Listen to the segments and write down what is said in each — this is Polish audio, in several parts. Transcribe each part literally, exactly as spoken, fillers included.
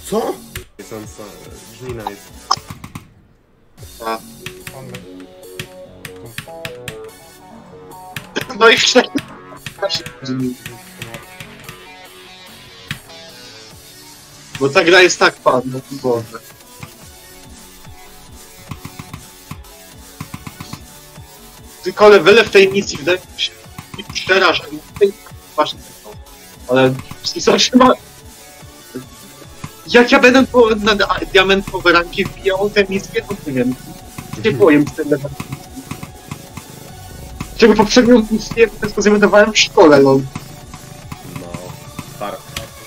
Co? Jest on co? Żnina jest. A. No i jeszcze... Bo ta gra jest tak pan, no Boże. Tylko level w tej misji wydaje mi się przeraża. Właśnie tak. Ale są się ma... Jak ja będę po, na diamentowe ranki wbijał te misje, to nie wiem. Nie powiem z tym level. Czego poprzednią misję zrealizowałem w szkole, no. No, tak.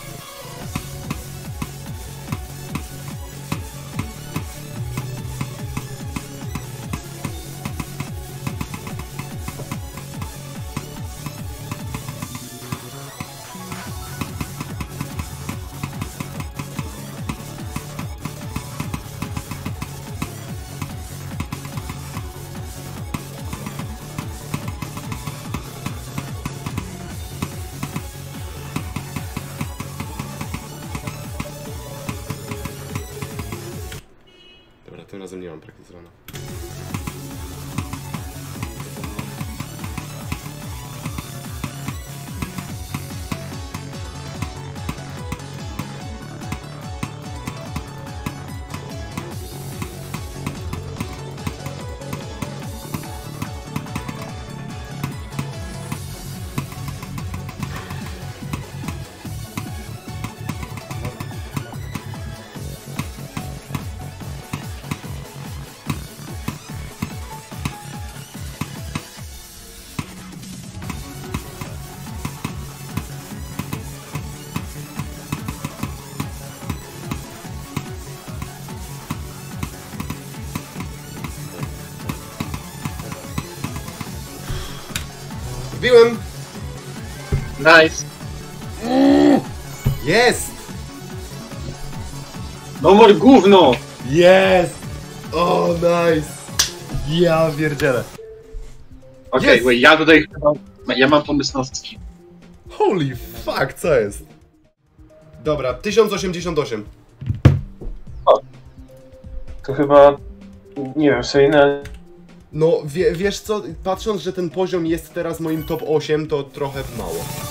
Dobra, tym razem nie mam practice runa. Wbiłem! Nice. Jest! No more gówno! Jest! O, nice! Ja pierdzielę. Okej, okay, Yes. wait, ja tutaj chyba... Ja mam pomysł na ski. Holy fuck, co jest? Dobra, tysiąc osiemdziesiąt osiem. To chyba... Nie wiem, Sejna... No, wie, wiesz co, patrząc, że ten poziom jest teraz moim top osiem, to trochę mało.